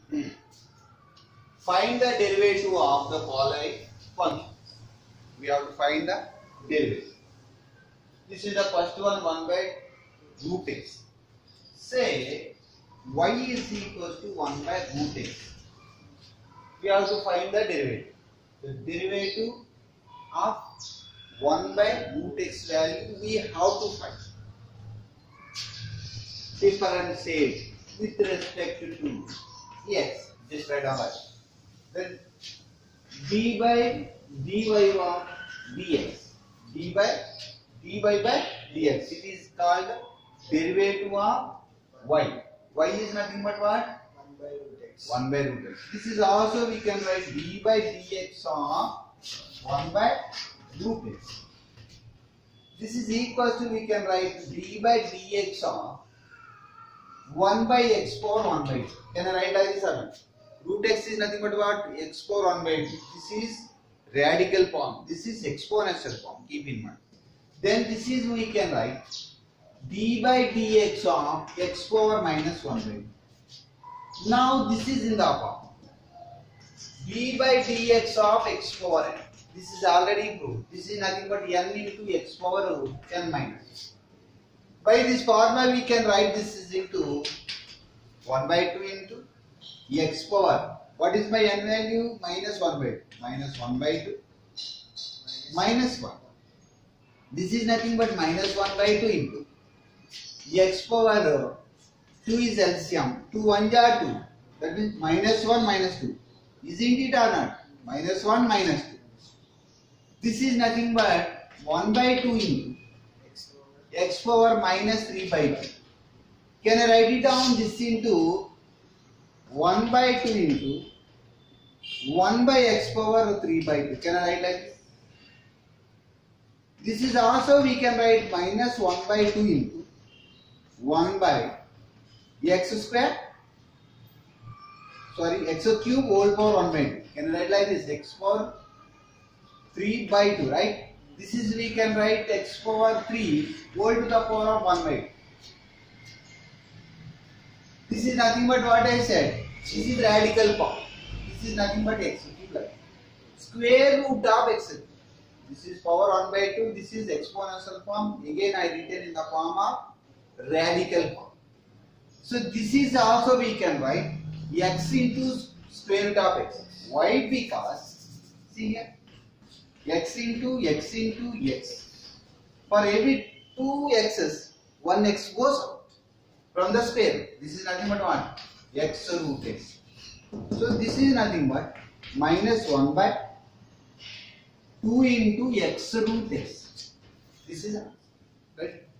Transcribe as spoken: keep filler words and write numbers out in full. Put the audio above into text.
Find the derivative of the following functions. We have to find the derivative. This is the first one, one by root x. Say y is equal to one by root x. We have to find the derivative. The derivative of one by root x value we have to find. Differentiate with respect to x. Just write down that. Then d by dy of dx. d by dy by dx. It is called derivative of y. Y is nothing but what? one by root x. one by root x. This is also we can write d by dx of one by root x. This is equal to we can write d by dx of one by x power one by two. Can I write like this or not? Root x is nothing but what? X power one by two. This is radical form. This is exponential form. Keep in mind. Then this is we can write d by dx of x power minus one by two. Now this is in the form d by dx of x power n. This is already proved. This is nothing but n into x power n minus. By this formula we can write this is into one by two into x power. What is my n value? Minus one by two. Minus one by two. Minus one. This is nothing but minus one by two into x power two is L C M. two ones are two. That means minus one minus two. Isn't it or not? Minus one minus two. This is nothing but one by two into x power minus three by two. Can I write it down this into one by two into one by x power three by two. Can I write like this? This is also we can write minus one by two into one by x square. Sorry, x cube whole power one by two. Can I write like this? X power three by two, right? This is we can write x power three whole to the power of one by two. This is nothing but what I said. This is radical form. This is nothing but x cube. Square root of x cube. This is power one by two. This is exponential form. Again I written in the form of radical form. So this is also we can write x into square root of x. Why? Because see here. X into x into x. For every two x's, one x goes out from the square. This is nothing but what? X root x. So this is nothing but minus one by two into x root x. This is right.